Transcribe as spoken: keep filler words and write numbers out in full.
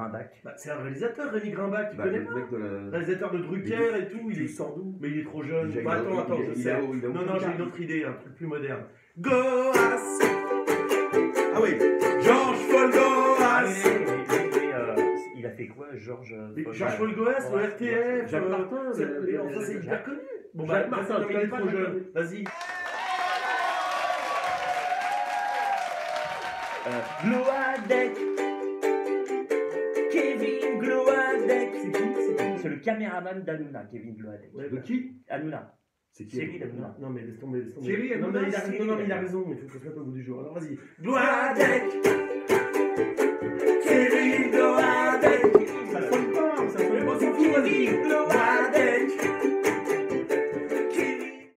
Grimbach. Bah, c'est un réalisateur, Rémi Grimbach, tu Bah, connais le pas? mec de la... Réalisateur de Drucker et tout, il Tu est... le sors d'où? Mais il est trop jeune. Il a- Bah, il a- attends, attends, il a- je il sais. a- il a Non, aucun non, j'ai cas. une autre idée, un truc plus moderne. Goas. Ah oui. Georges Folgoas. Ah, mais, mais, mais, mais, euh, il a fait quoi, Georges Mais Folgoas? Georges Folgoas, au Ouais, R T F. Jacques euh, Martin, c'est- le- mais le- enfin, c'est le- hyper connu. Bon, Jacques bah, Martin, vas-y, tu il est connais trop pas Jacques jeune. Vas-y. Euh, Gloadec. Kevin Gloadec. C'est qui? C'est qui? C'est le caméraman d'Hanouna, Kevin Gloadec. Ouais, De qui? Hanouna. C'est qui? Série d'Hanouna. Non, mais laisse tomber, laisse tomber. Thierry non, Hanouna, mais il a, Thierry non, non, mais il a Hanouna. raison, il faut qu'on se mette au bout du jour. Alors, vas-y. Gloadec.